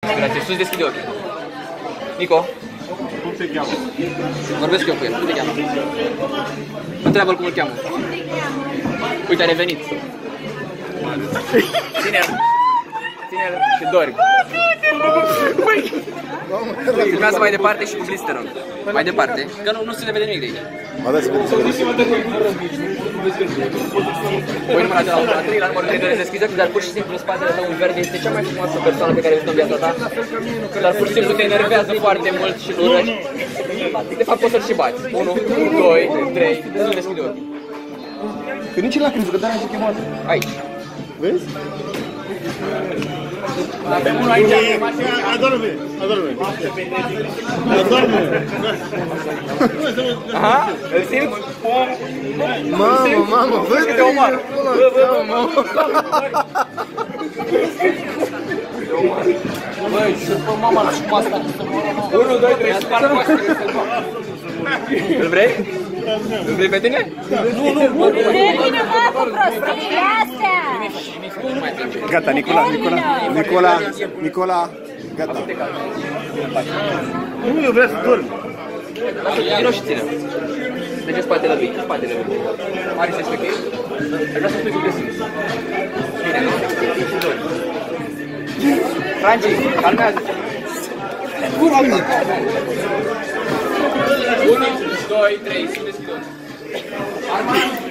Grazie, sus deschide ochii. Nico? Cum te cheamă? Vorbesc eu cu el, cum te cheamă? Întreabă-l cum îl cheamă. Uite, a revenit. Ține-l. Ține-l și dormi. Filmează mai departe și cu blisterul. Mai departe, că nu se le vede nimic de aici. Mă dați să Voi număra de la 1 la 3, la numărul 3 doresc deschiză, dar pur și simplu în spatele tău în verde este cea mai frumoasă persoană pe care ai văzut în viața ta. Dar pur și simplu te enervează foarte mult și nu urăști. De fapt poți să-l și bați. 1, 2, 3, nu deschide ochii. Că nici l-a crezut, că dar ai chemat. Aici. Vezi? Avem unul aici. Adorme, adorme. Adorme. Aha, îl simți? Mamă, vezi că te omoară. Băi, și pe mama la șupa asta să moară. 1, 2, 3, spart coastele să moară. Îl vrei? Îl vrei pe tine? Nu. Termină, mă, cu prostiile astea! Gata, Nicola, gata. Nu, eu vreau să dorm. Vino și ține. Deci spatele lui, spatele lui. Mari să spui că ești? Aș vrea să spui cum te simți. Bine, nu? Și doi. Franci, calmează-te. 1, 2, 3, să deschid ochii. Arma.